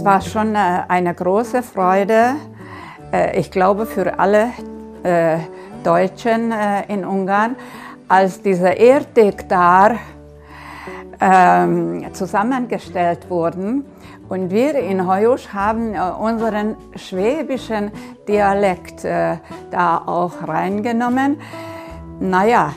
war schon eine große Freude, ich glaube für alle Deutschen in Ungarn, als dieser Erdektar zusammengestellt wurden. Und wir in Hajós haben unseren schwäbischen Dialekt da auch reingenommen. Naja,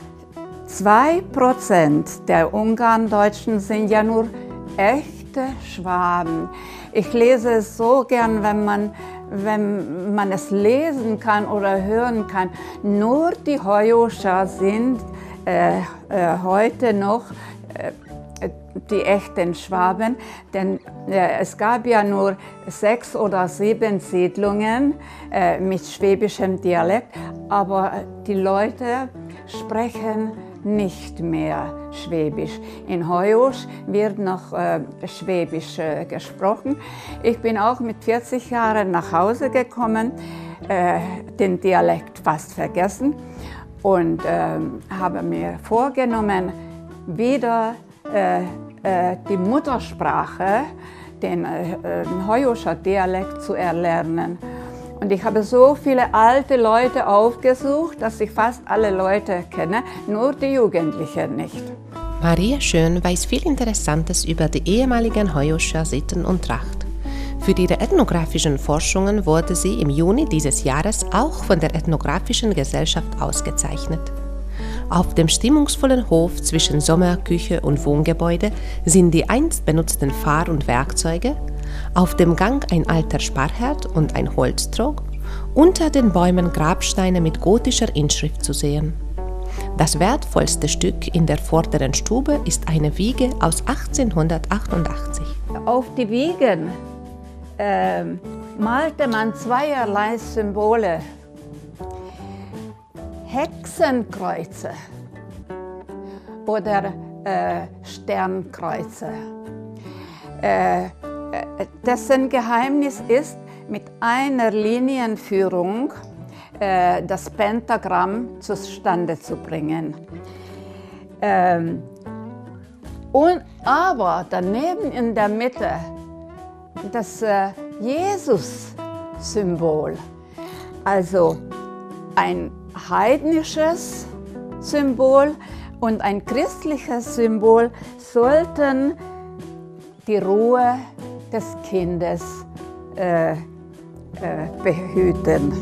2% der Ungarndeutschen sind ja nur echte Schwaben. Ich lese es so gern, wenn man es lesen kann oder hören kann. Nur die Hajóscher sind heute noch die echten Schwaben, denn es gab ja nur 6 oder 7 Siedlungen mit schwäbischem Dialekt, aber die Leute sprechen nicht mehr Schwäbisch. In Hajós wird noch Schwäbisch gesprochen. Ich bin auch mit 40 Jahren nach Hause gekommen, den Dialekt fast vergessen und habe mir vorgenommen, wieder die Muttersprache, den Hajóscher Dialekt zu erlernen. Und ich habe so viele alte Leute aufgesucht, dass ich fast alle Leute kenne, nur die Jugendlichen nicht. Maria Schön weiß viel Interessantes über die ehemaligen Hajóscher Sitten und Tracht. Für ihre ethnografischen Forschungen wurde sie im Juni dieses Jahres auch von der Ethnographischen Gesellschaft ausgezeichnet. Auf dem stimmungsvollen Hof zwischen Sommerküche und Wohngebäude sind die einst benutzten Fahr- und Werkzeuge, auf dem Gang ein alter Sparrherd und ein Holztrog, unter den Bäumen Grabsteine mit gotischer Inschrift zu sehen. Das wertvollste Stück in der vorderen Stube ist eine Wiege aus 1888. Auf die Wiegen malte man zweierlei Symbole. Hexenkreuze oder Sternkreuze. Dessen Geheimnis ist, mit einer Linienführung das Pentagramm zustande zu bringen. Aber daneben in der Mitte das Jesus-Symbol, also ein heidnisches Symbol und ein christliches Symbol, sollten die Ruhe des Kindes behüten.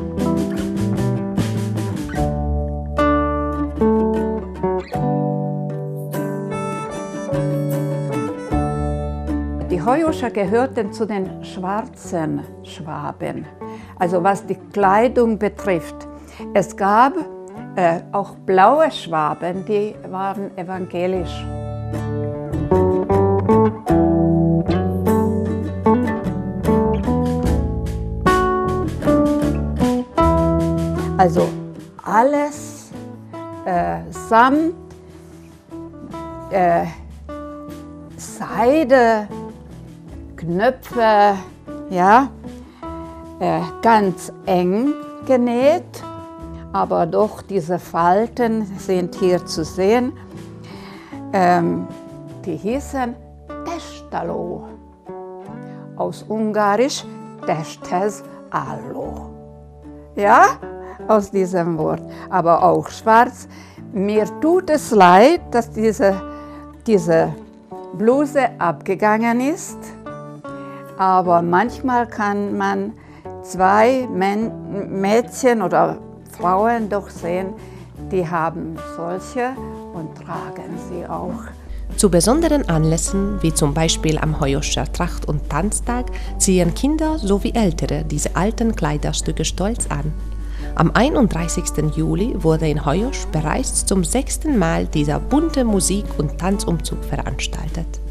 Die Hajóscher gehörten zu den schwarzen Schwaben, also was die Kleidung betrifft. Es gab auch blaue Schwaben, die waren evangelisch. Also alles Samt, Seide, Knöpfe, ja, ganz eng genäht, aber doch diese Falten sind hier zu sehen. Die hießen Testalo, aus Ungarisch Testes Allo. Ja, aus diesem Wort, aber auch schwarz. Mir tut es leid, dass diese Bluse abgegangen ist, aber manchmal kann man 2 Mädchen oder Frauen doch sehen, die haben solche und tragen sie auch. Zu besonderen Anlässen, wie zum Beispiel am Hajóscher Tracht- und Tanztag, ziehen Kinder sowie Ältere diese alten Kleiderstücke stolz an. Am 31. Juli wurde in Hajós bereits zum 6. Mal dieser bunte Musik- und Tanzumzug veranstaltet.